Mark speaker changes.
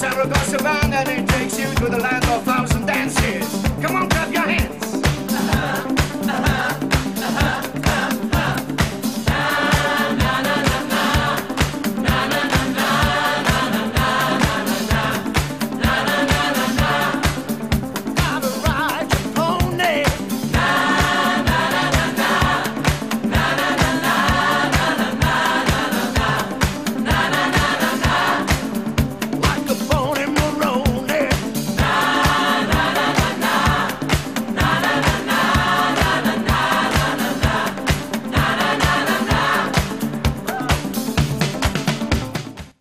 Speaker 1: Sarah goes around and it takes you to the land of thousand dances. Come on,